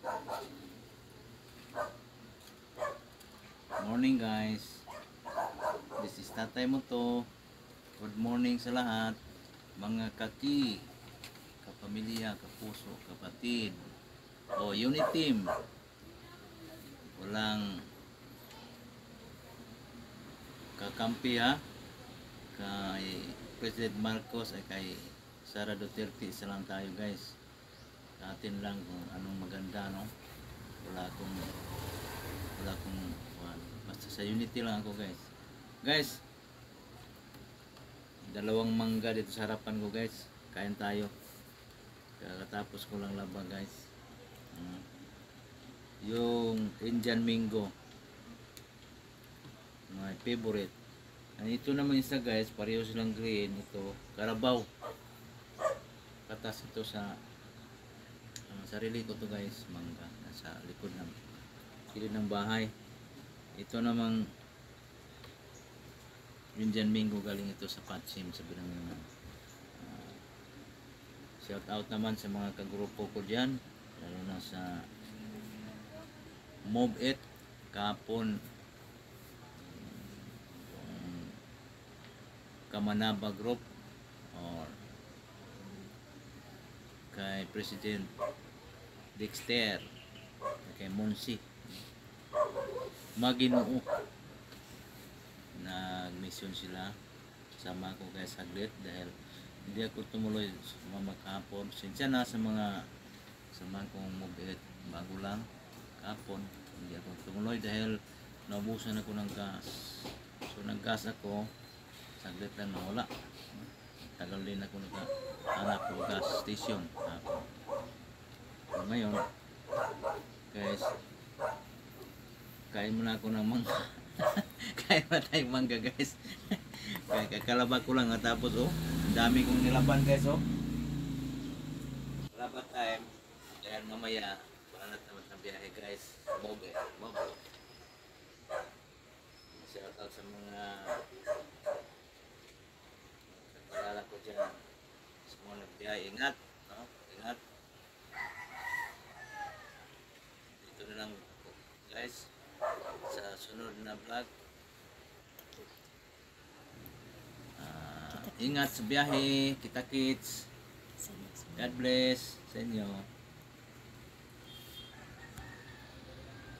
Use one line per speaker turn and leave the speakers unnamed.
Morning guys. This is Tatay mo to. Good morning sa lahat. Mga kaki, kapamilya, kapuso, kapatid. O unit team. Walang kakampi ha. Kay President Marcos ay kay Sara Duterte, isa lang tayo guys. Sa atin lang kung anong maganda, no? Wala akong basta sa unity lang ako guys. Guys, dalawang mangga dito sa harapan ko guys. Kain tayo. Kakatapos ko lang laba guys. Yung Indian mango, my favorite. And ito naman isa guys, pareho silang green. Ito, Carabao. Katas ito sa sarili ko to guys, mangga. Nasa likod ng kilid ng bahay. Ito namang Indian mango, galing ito sa Patsim, sa Binangonan. Shout out naman sa mga kagrupo ko dyan, lalo na sa Mob It, Kapon, Kamanaba Group, or kay President Dexter, kay Monsi Maginoo. Nag-mission sila, sama ko kay saglit dahil hindi ako tumuloy sumama kahapon. Sinsya na sa mga sama kong mobile, bago lang kahapon hindi ako tumuloy dahil naubusan ako ng gas. So nag-gas ako, saglit lang nawala. Tagal din ako naghahanap ng gas station kahapon. So ngayon guys, kain muna ako ng mangga. Kain na tayong mangga guys. Kaya kakalaba ko lang tapos oh, dami kong nilaban guys oh. Kalaba time. Dahil mamaya banat naman ng biyahe guys. Mobe. Shout out sa mga kakilala ko dyan. Sa mga nagbiyahe, ingat, no? Ingat. Dito na lang guys sa sunod na vlog. Ingat sa biyahe, kita kits. God bless sa inyo.